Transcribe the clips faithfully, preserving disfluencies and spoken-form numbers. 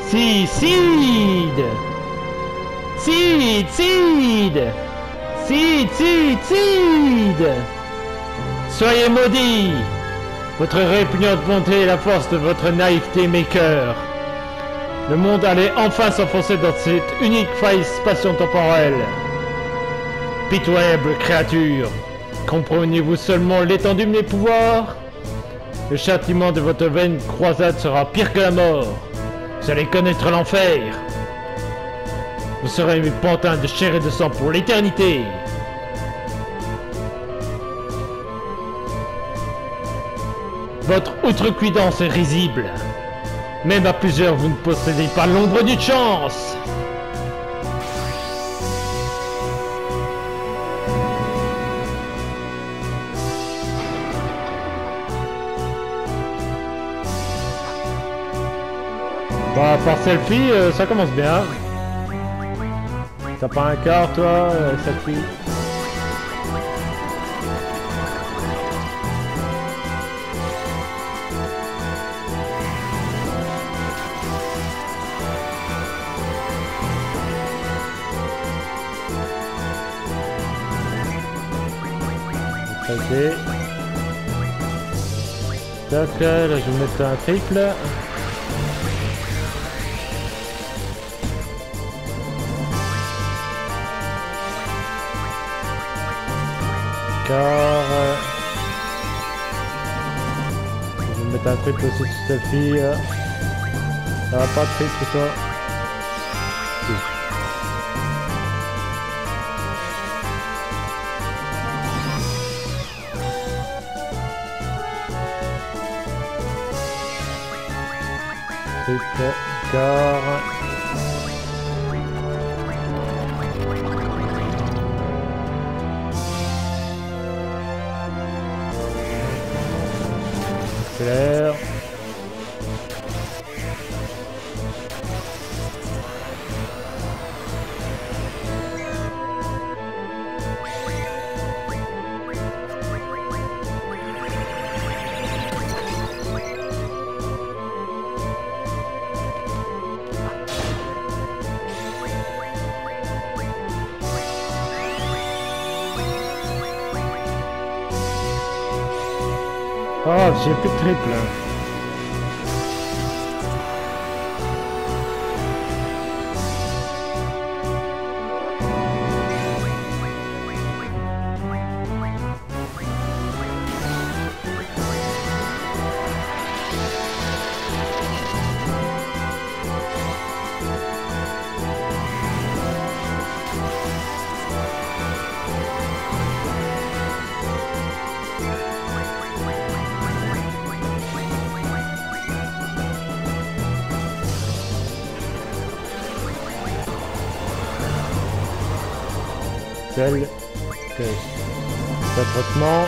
Si, Sid! Sid, Sid! Sid, Sid, Sid! Soyez maudits! Votre répugnante bonté et la force de votre naïveté m'écœurent. Le monde allait enfin s'enfoncer dans cette unique faille spatio-temporelle. Pitoyable créature, comprenez-vous seulement l'étendue de mes pouvoirs? Le châtiment de votre vaine croisade sera pire que la mort. Vous allez connaître l'enfer. Vous serez mes pantins de chair et de sang pour l'éternité. Votre outrecuidance est risible. Même à plusieurs, vous ne possédez pas l'ombre d'une chance. Bon, à part selfie, euh, ça commence bien. T'as pas un quart, toi, euh, selfie? Ok. Tac, là, je vais mettre un triple. Car je vais mettre un triple aussi sur cette fille. Ça va pas de triple toi. Si. Triple car clair. Oh, j'ai plus de triple. Tel que le traitement.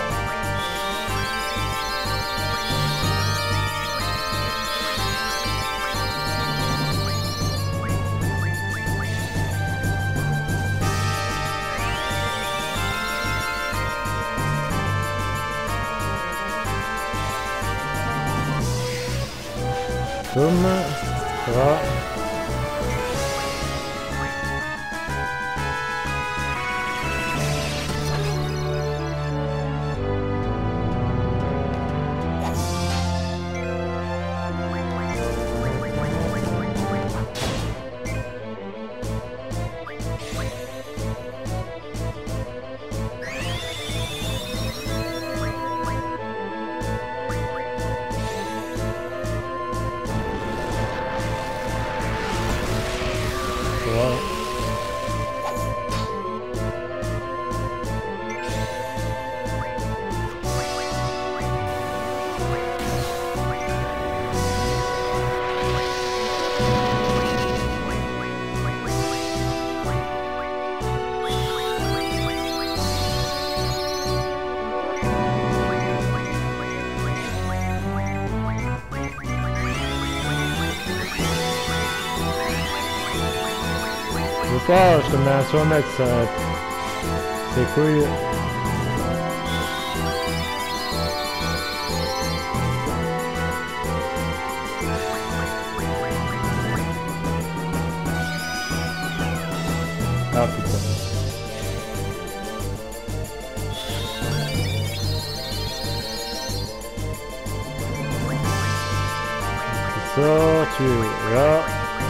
Comme ça va. Pas, je te mets un cent mètres, ça. C'est couilles. putain. Tu sors, tu es là.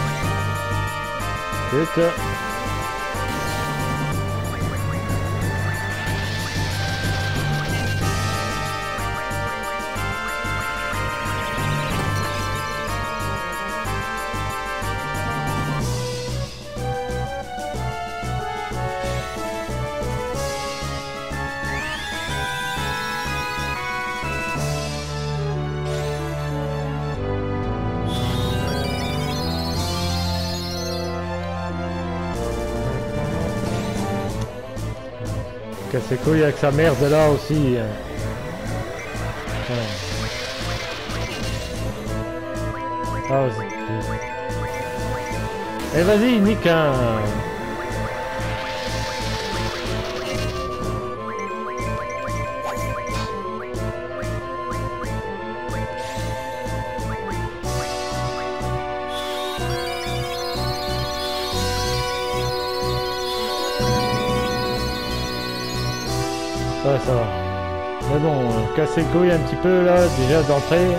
Vite. Casse ses couilles avec sa merde là aussi. Ouais. Ah, vas-y. Eh vas-y, nique un. Ouais, ça va. Mais bon, euh, casser le couille un petit peu là, déjà d'entrée.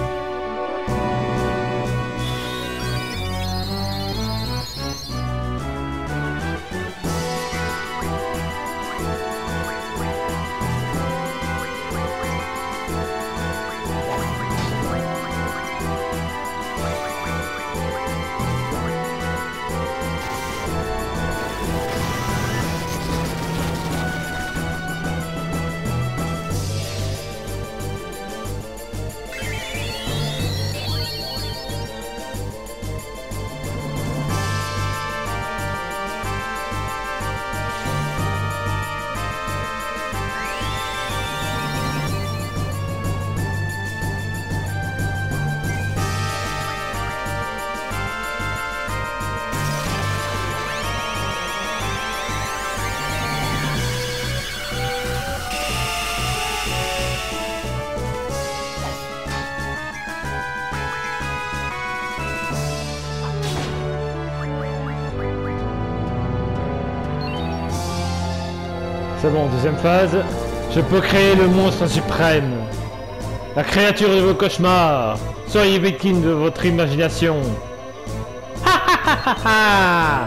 C'est bon, deuxième phase. Je peux créer le monstre suprême. La créature de vos cauchemars. Soyez victime de votre imagination. Ha ha ha ha ha.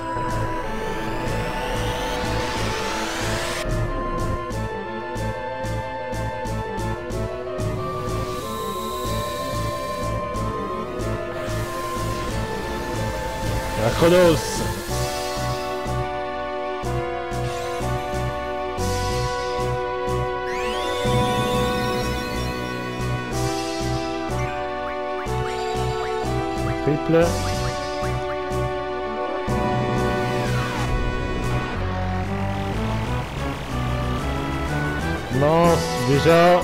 La Chronos. Triple. Lance déjà.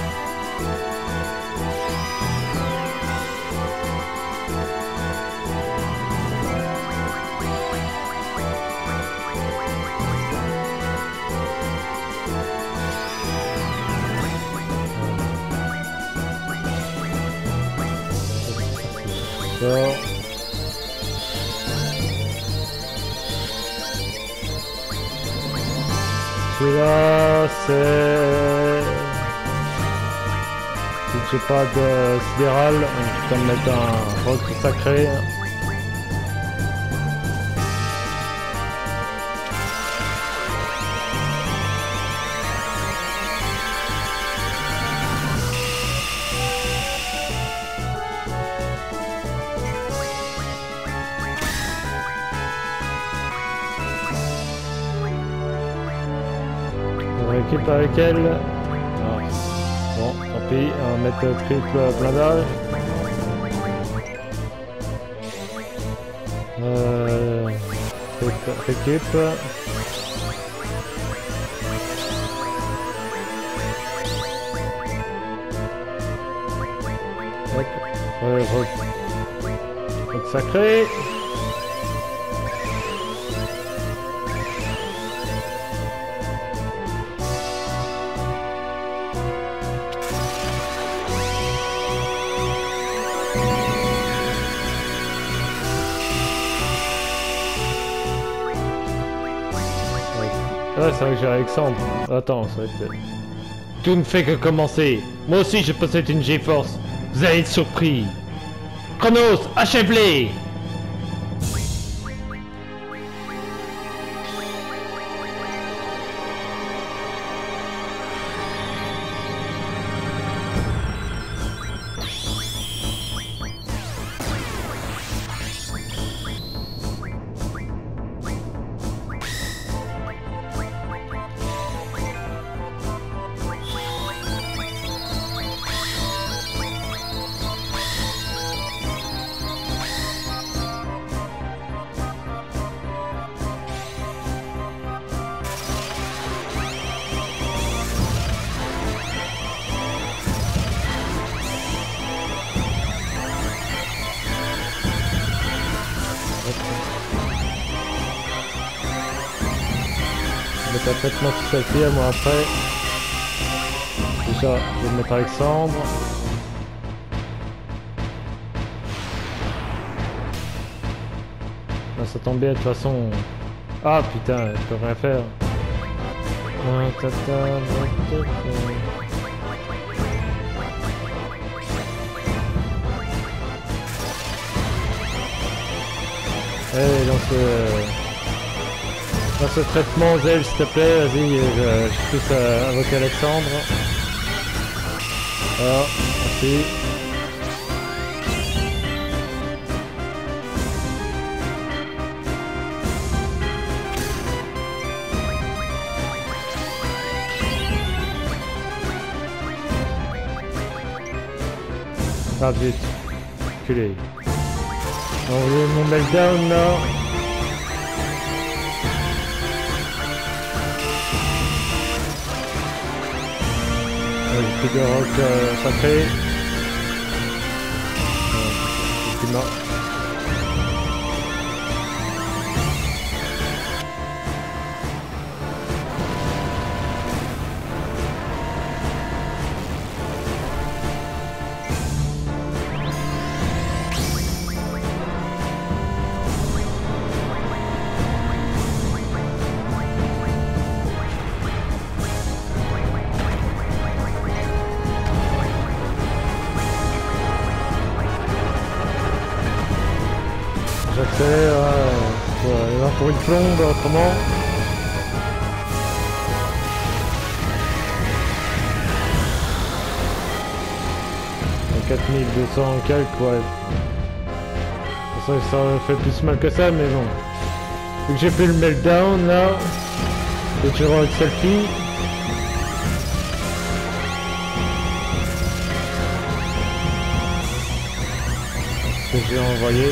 Sort. Celui-là, c'est... Si j'ai pas de sidéral, on peut mettre un roc sacré. Équipe avec elle. Ah. Bon, tant pis, on va mettre triple blindage. Euh, triple équipe. Ouais, rock. Rock sacré. Ouais, c'est vrai que j'ai Alexandre. Attends, ça va être... Tout ne fait que commencer. Moi aussi, je possède une GeForce. Vous allez être surpris. Chronos, achève-les! Je vais mettre un traitement sur celle-ci, moi après. Déjà, je vais mettre Alexandre. Là, ça tombe bien de toute façon. Ah putain, je peux rien faire. Ah, ta, ta, ta, ta, ta. Allez, donc euh, dans ce traitement, Zel, s'il te plaît, vas-y, je, je pousse à, avec Alexandre. Voilà, merci. Ah vite, culé. Envoyez mon meltdown là. J'ai plus de rock euh, sacré. Euh, c'est mort. J'accélère, euh, il va pour une plombe autrement. quatre mille deux cents quelques, ouais. Ça, ça fait plus mal que ça, mais bon. Vu que j'ai fait le meltdown là, et toujours avec selfie. Ce que j'ai envoyé.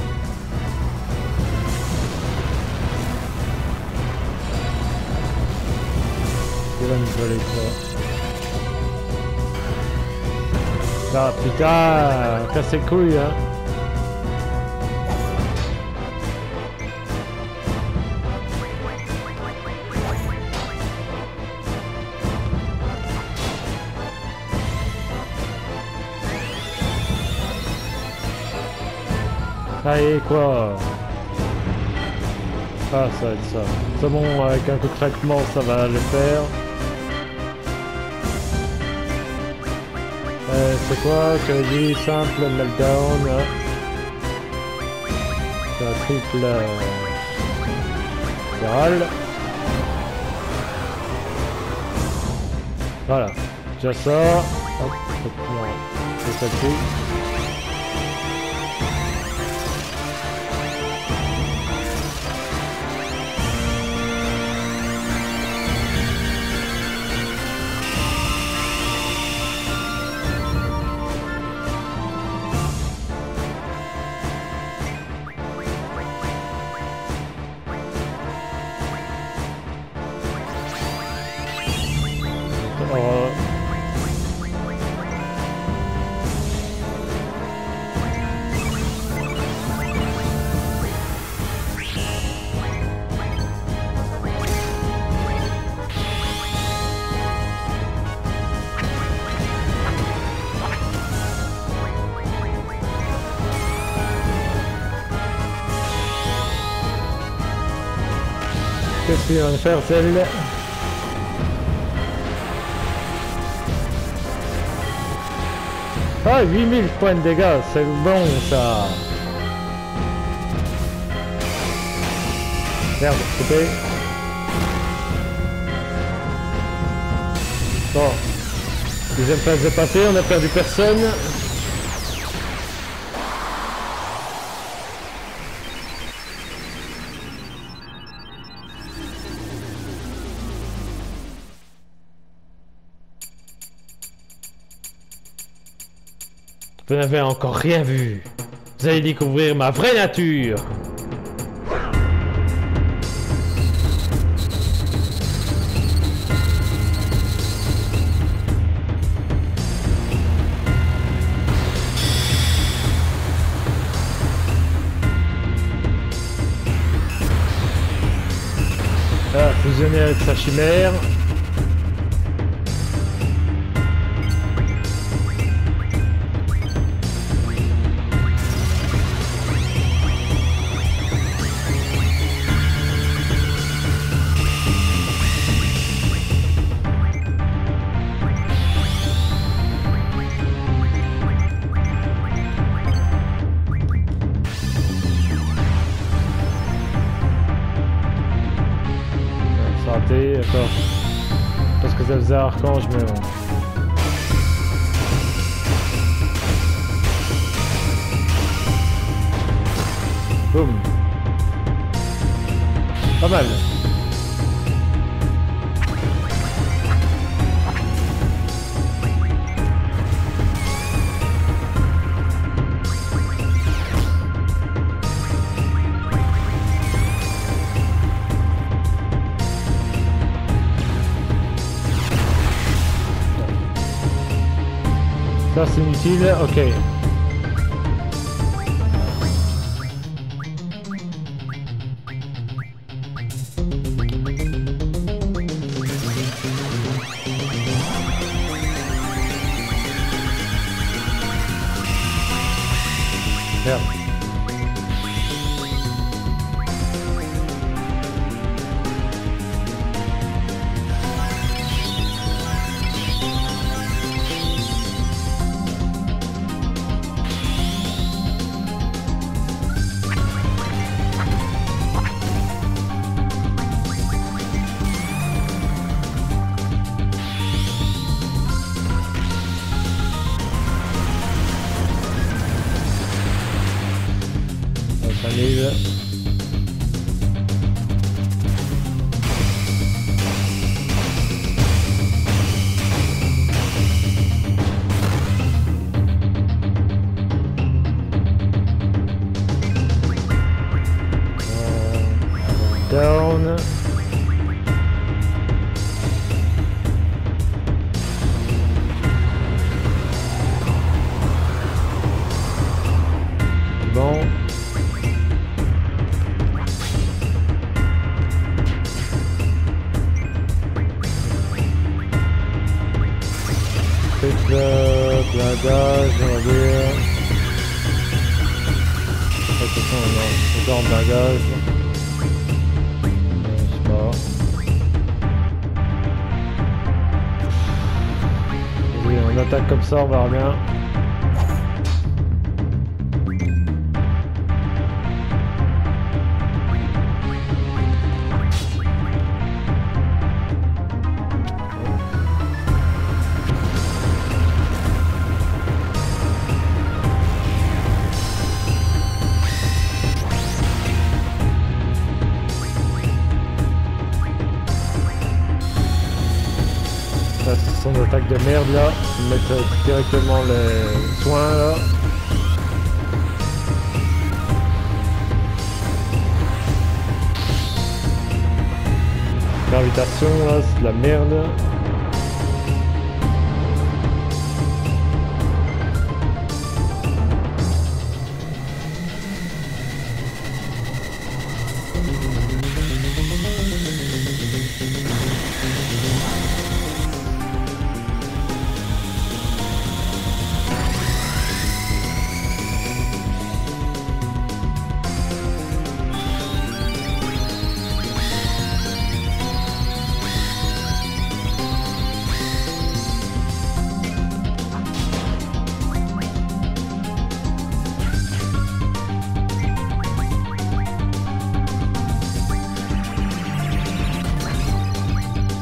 Il va nous voler ça. Ah putain, casse les couilles hein. Allez quoi. Ah ça va être ça. C'est bon, avec un coup de traitement ça va le faire. Euh, c'est quoi que je dis simple meltdown hein. C'est un triple euh, viral. Voilà, déjà ça. Hop, non, c'est celle-ci. Qu'est-ce qu'il va en faire celle-là? Ah, huit mille points de dégâts, c'est bon ça. Merde, coupé. Bon. Deuxième phase de passé, on a perdu personne. Vous n'avez encore rien vu. Vous allez découvrir ma vraie nature. Ah, fusionner avec sa chimère. D'accord. Parce que ça faisait archange, mais bon. Boum. Pas mal. Ça c'est inutile, ok. Merde. Allez. Down. Bon. Le blindage, on va dire. Attention, on est en blindage. Je sais pas. Oui, on attaque comme ça, on verra bien. Ça, c'est son attaque de merde là. Mettre directement les soins là. Gravitation là, c'est de la merde.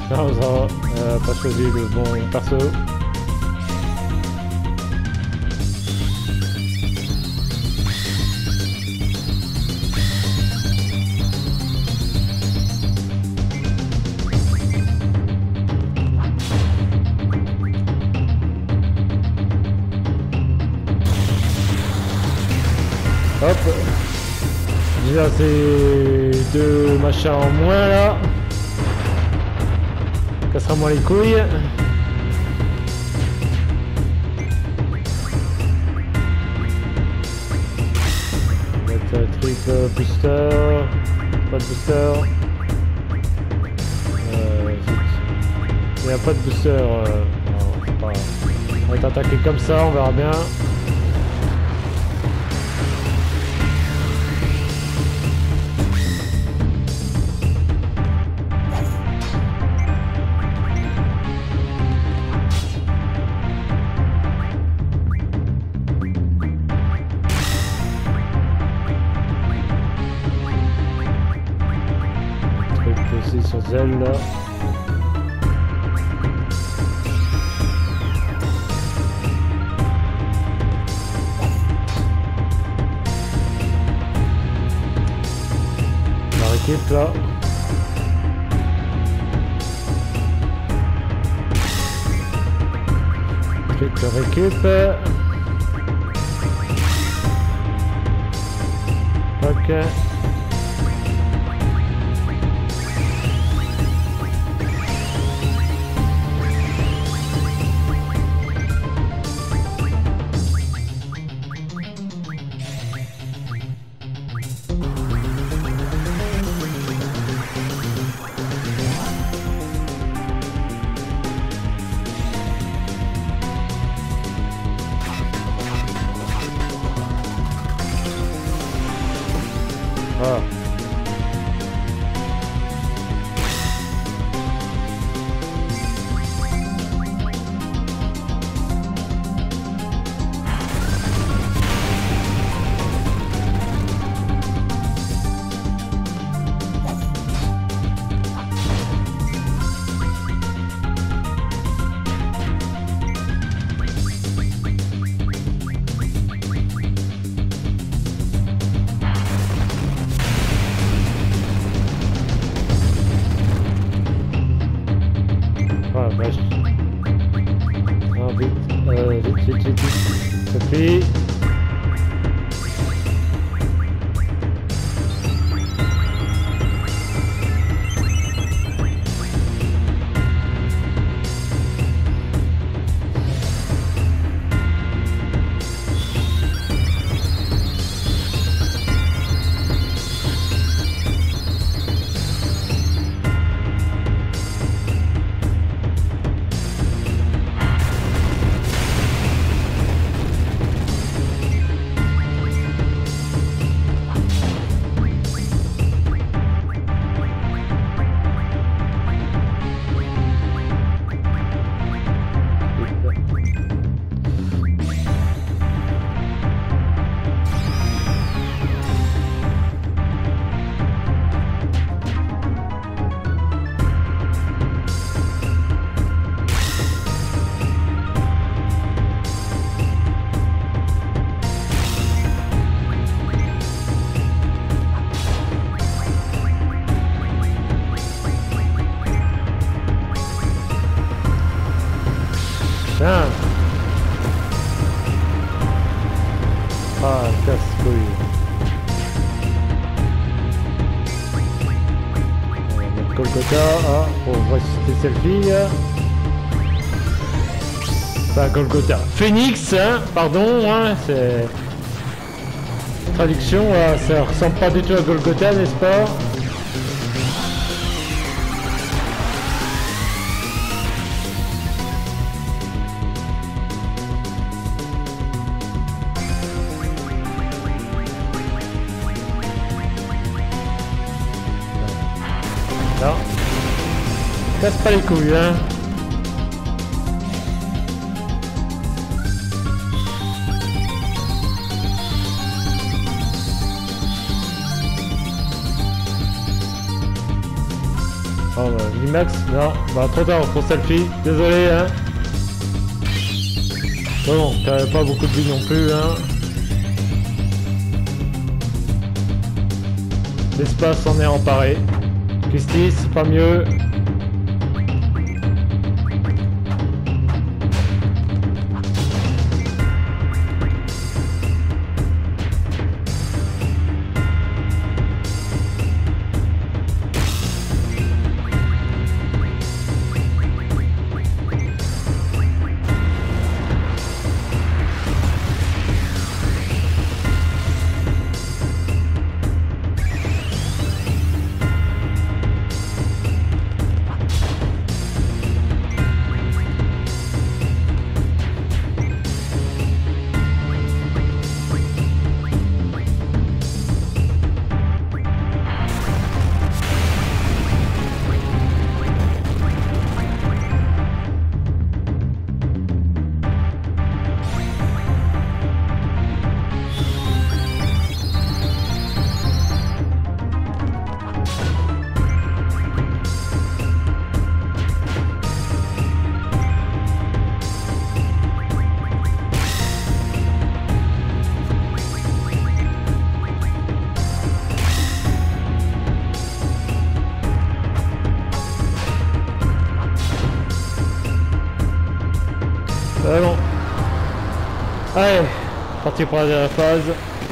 Non, ça va. Euh, pas choisi le bon perso. Hop. Déjà c'est deux machins en moins là. Cassera moins les couilles. Mettre triple booster. Pas de booster. Euh, Il n'y a pas de booster. Euh, non, c'est pas grave. On va être attaqué comme ça, on verra bien. Sur Zelle là. La récup là. Triple récup. Ok. Ah. Ah vache. Ah vite, euh, vite, vite, vite, vite. Ça fait. Tiens. Ah, casse-couille. On va mettre Golgotha, ah, pour ressusciter celle-ci. Pas Golgotha. Phoenix, hein, pardon, hein, c'est... Traduction, hein, ça ressemble pas du tout à Golgotha, n'est-ce pas? Non. Casse pas les couilles, hein. Oh bah, Vimax, non, bah trop tard pour selfie, désolé hein. Bon, t'avais pas beaucoup de vie non plus hein. L'espace s'en est emparé. Christy, c'est pas mieux. Ah bon. Allez, parti pour la dernière phase.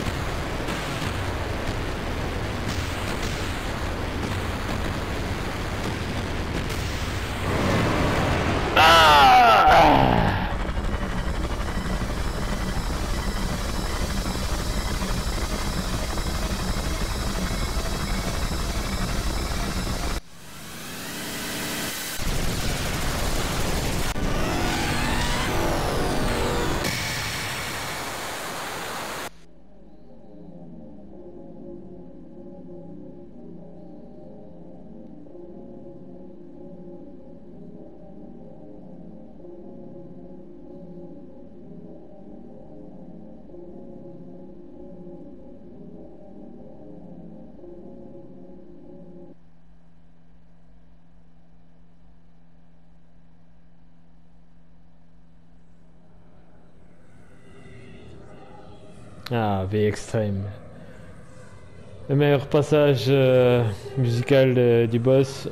Ah! Ah, V Extreme. Le meilleur passage euh, musical de, du boss.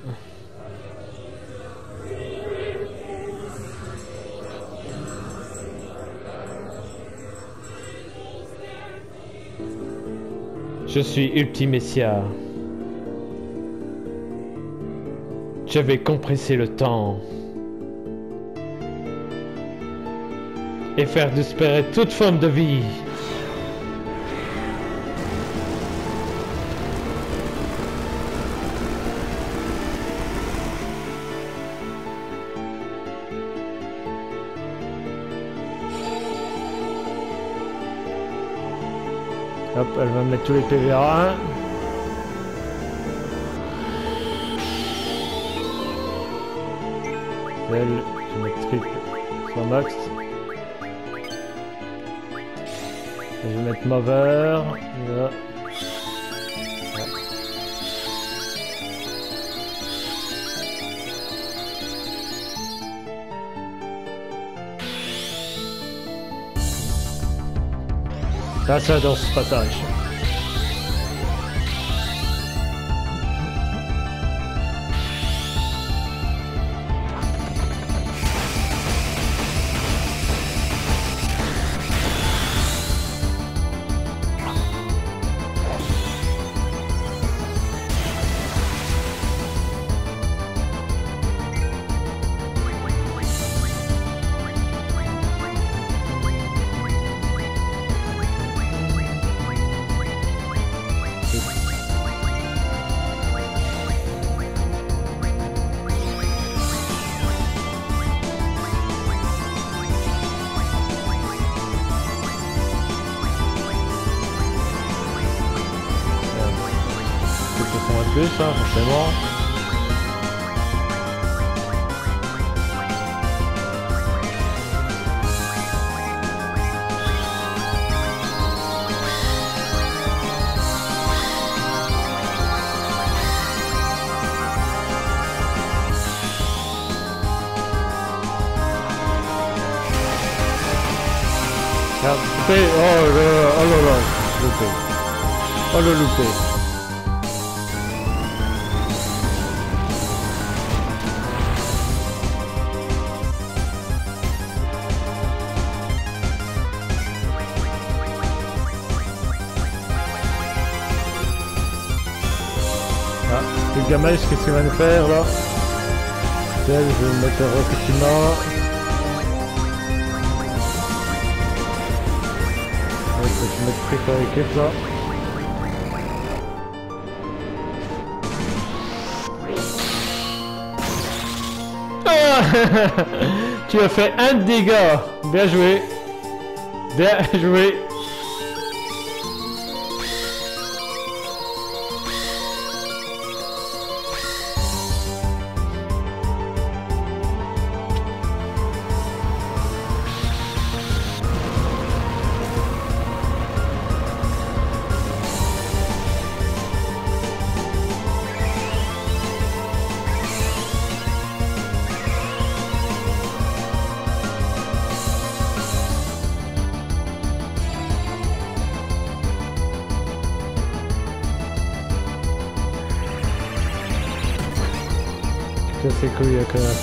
Je suis Ultimessia. Je vais compresser le temps et faire disparaître toute forme de vie. Hop, elle va mettre tous les P V A un. Elle, je vais mettre script sur max. Je vais mettre mover. Là. Là, ça dans ce passage. Plus, hein, forcément. Ah, loupé. Oh là là, oh là là, loupé. Oh le loupé. Ah, le gamin, qu'est-ce qu'il va nous faire là? Je vais le mettre effectivement. Ouais, je vais mettre très fort équipe là. Ah tu as fait un dégât. Bien joué. Bien joué. C'est cool, quand même.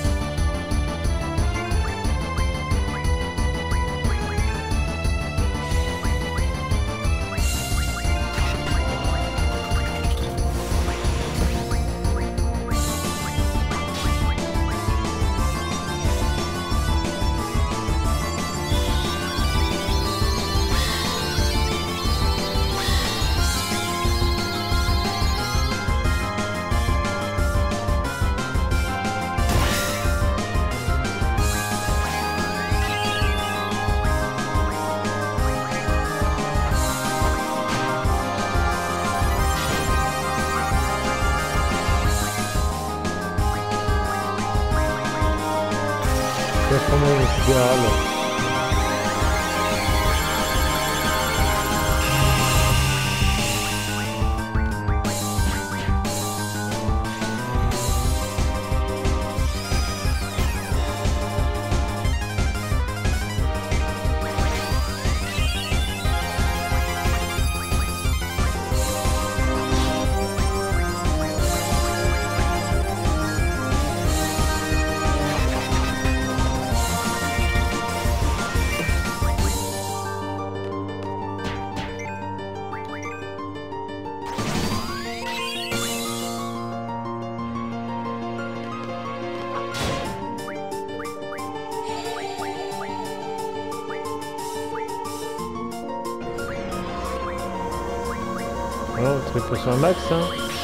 Oh, très potion max, hein.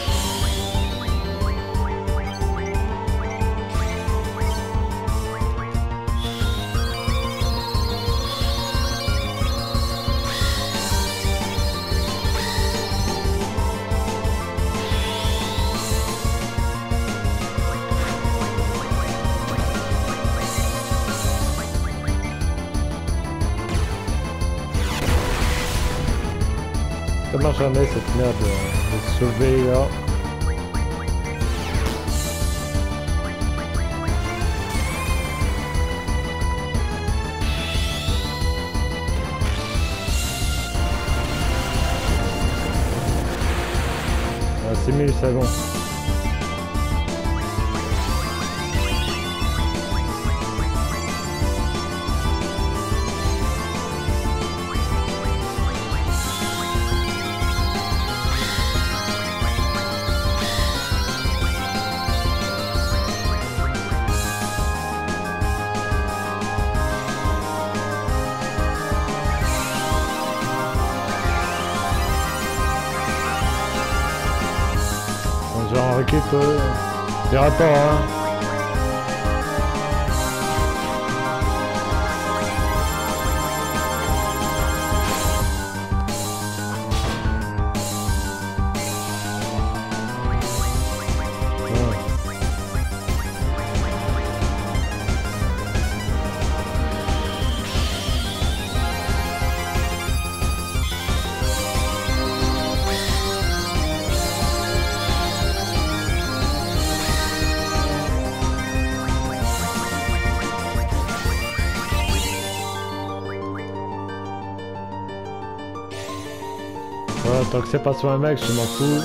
Ça marche jamais cette merde de, de sauver là. Ah, c'est mieux ça bon. Genre en récup, euh, des rapports, hein. Tant que c'est pas sur un mec, je m'en fous.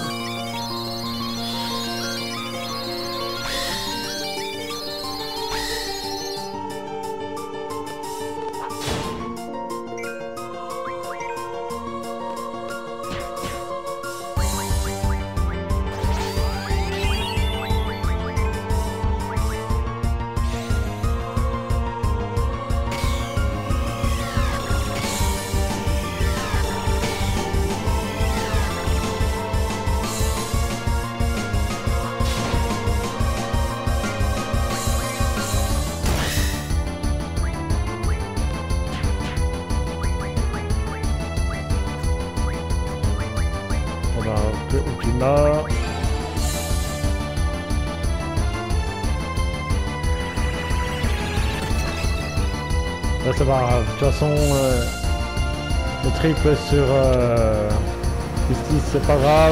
Là. Là c'est pas grave, de toute façon euh, le triple sur euh, Justice c'est pas grave.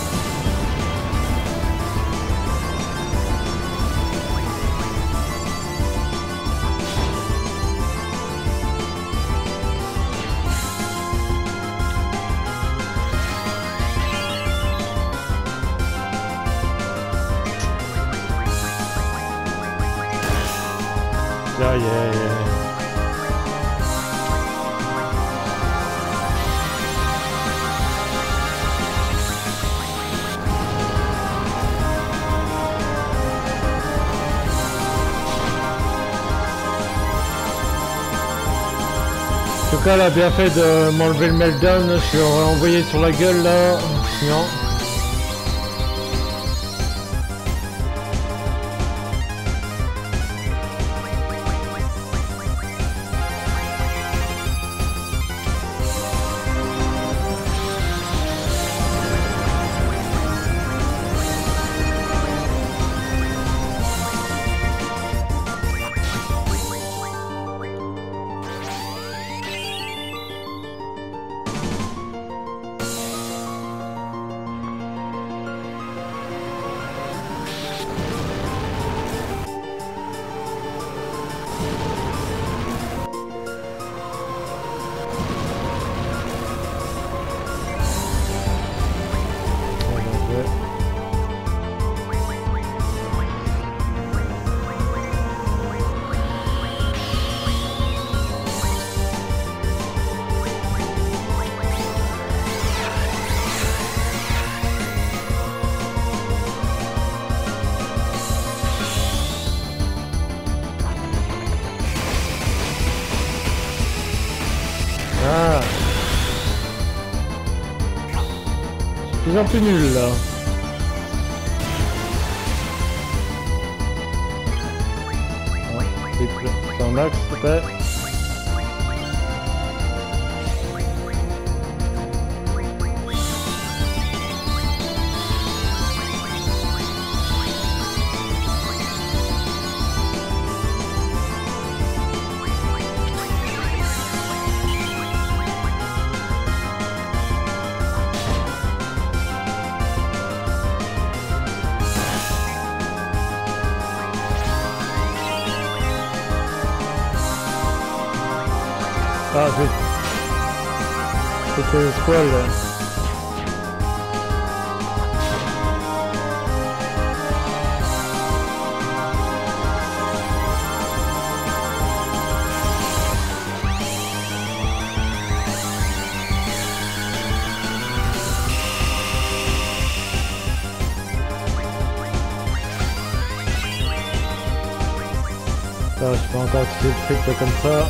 Yeah, yeah, yeah. En tout cas, elle a bien fait de m'enlever le meltdown. Je l'aurais envoyé sur la gueule là. Sinon. Ah. C'est de plus en plus nul là. Ah, c'est en max, s'il te plaît. Ah, vite. C'était le squall là. Ah, je peux encore tuer le triple comme ça.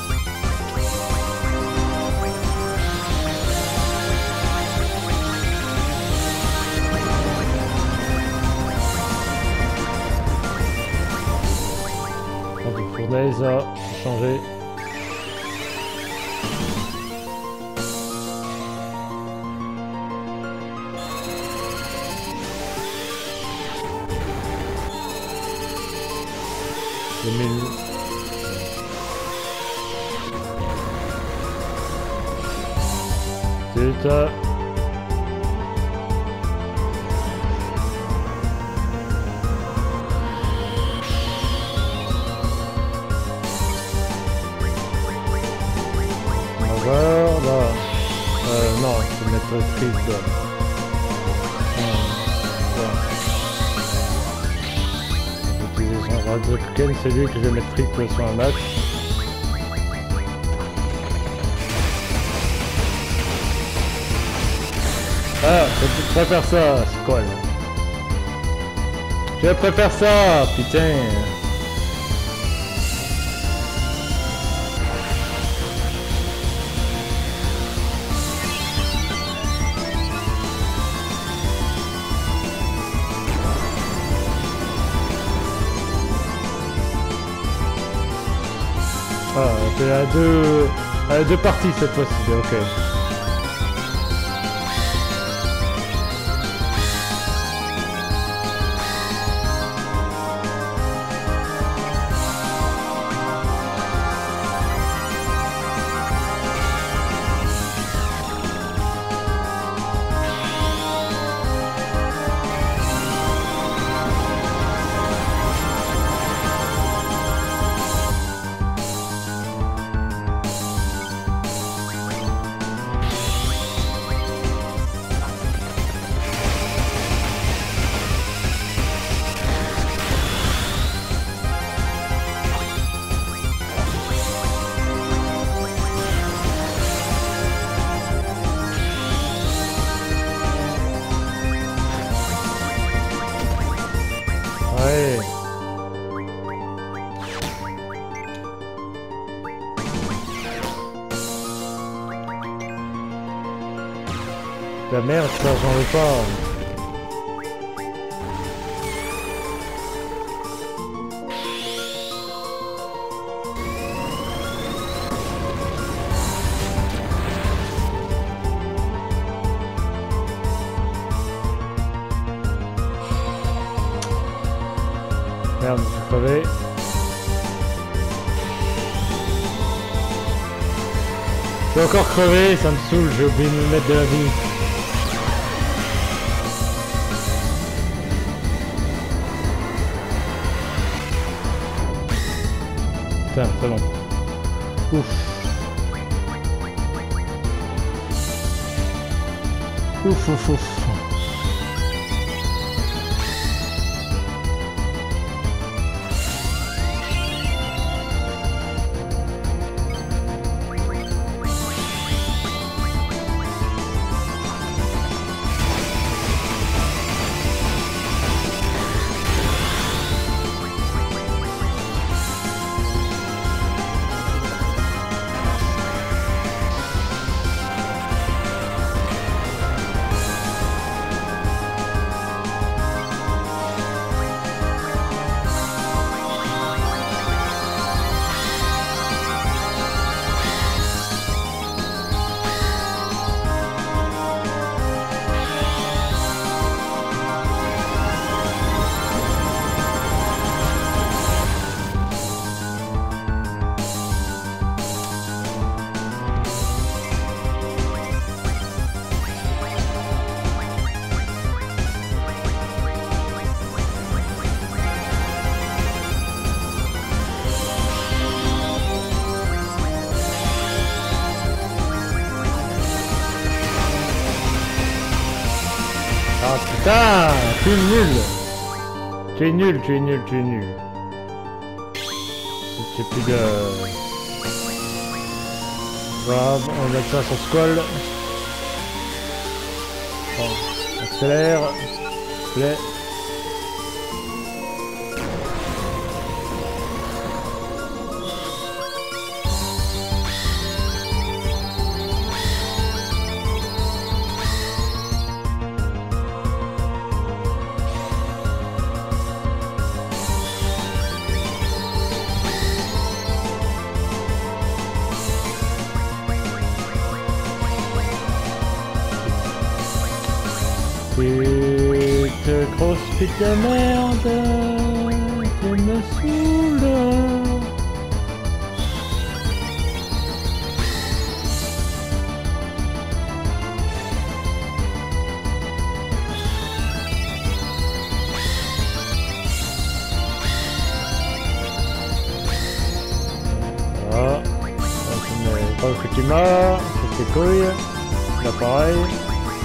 Fournaise a changé. deux mille. Zut. Là, euh, non, je vais mettre triple. Utilisation Radzoken, c'est lui que je vais mettre triple sur un match. Ah, je préfère ça, c'est quoi là? Je préfère ça, putain. Ah, c'est à deux, à deux parties cette fois-ci, ok. Ouais. La merde, ça j'en veux pas. Merde, je suis crevé. Je suis encore crevé, ça me saoule, j'ai oublié de me mettre de la vie. Putain, c'est bon. Ouf. Ouf, ouf, ouf. Ah putain, tu es nul. Tu es nul, tu es nul, tu es nul. J'ai plus de... Voilà, on va mettre ça sur Squall. Bon, accélère. Play. Petite grosse pute de merde, tu me saoules. Voilà, pas que tu m'as, c'est tes couilles, là pareil.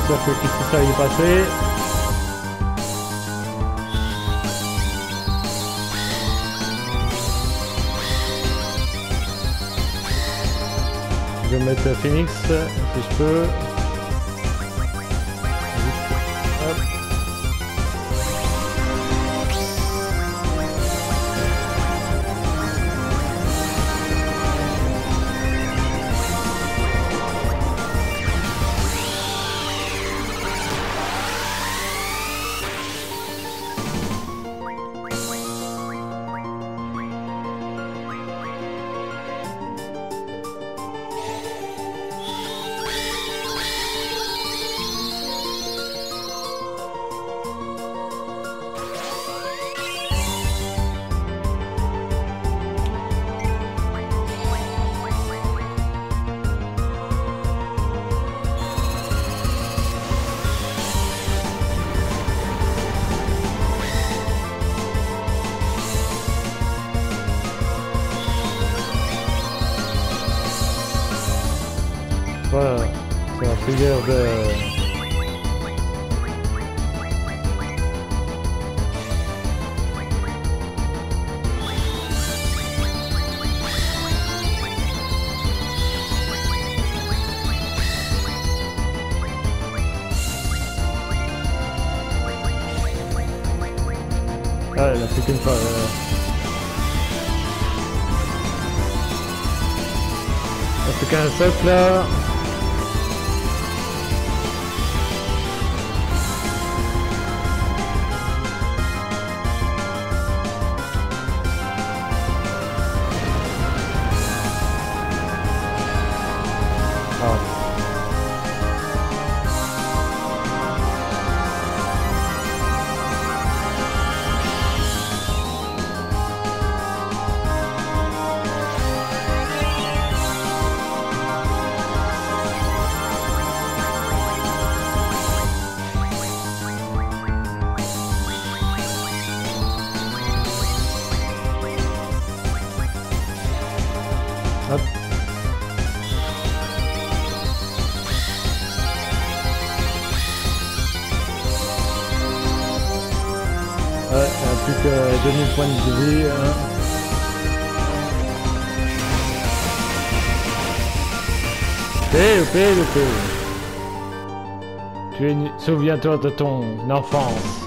sauf que qu'est-ce que ça y est passé? Je vais mettre Phoenix si je peux. Hop. Voilà, c'est la prière de... Ah, elle a plus qu'une fois. Euh... Il n'y a plus qu'un socle là. Hop. Ouais, il n'y a plus que deux mille points de vie. Hein. P, le P, le P. Tu es... Souviens-toi de ton enfance.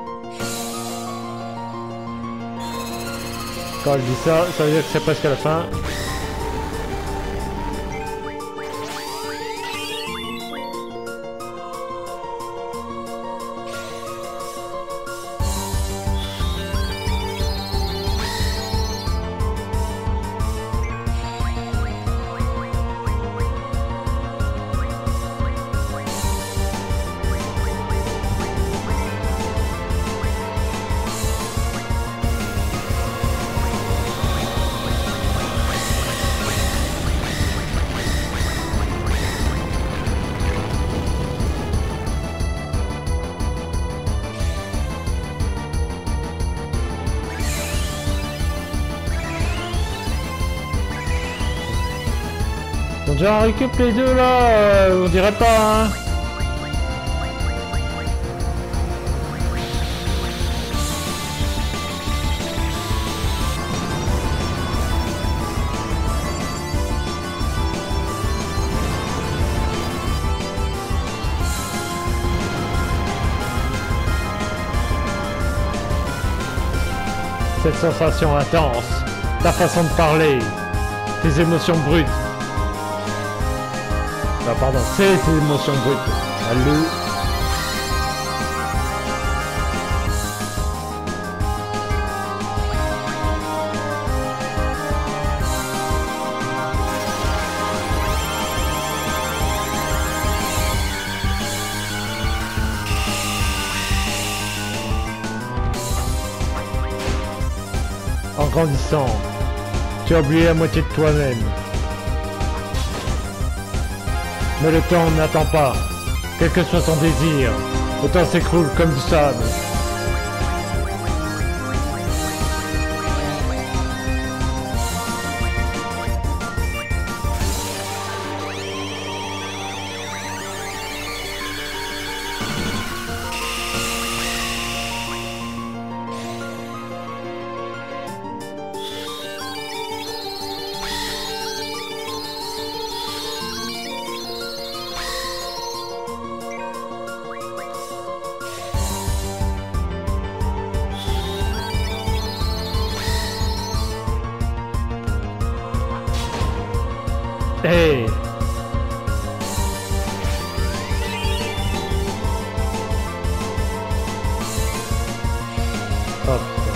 Quand je dis ça, ça veut dire que c'est presque à la fin. On déjà récup les deux là, euh, on dirait pas hein. Cette sensation intense, ta façon de parler, tes émotions brutes. Ah, pardon, c'est tes émotions brutes. Allô? En grandissant, tu as oublié la moitié de toi-même. Mais le temps n'attend pas. Quel que soit son désir, le temps s'écroule comme du sable. Hey. Oh putain.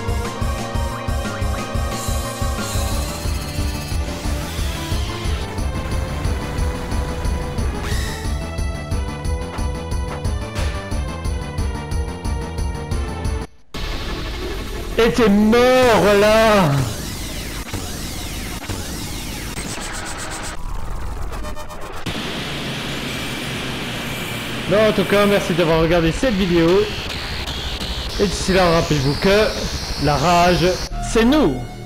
Et t'es mort là. Bon, en tout cas, merci d'avoir regardé cette vidéo. Et d'ici là, rappelez-vous que la rage, c'est nous.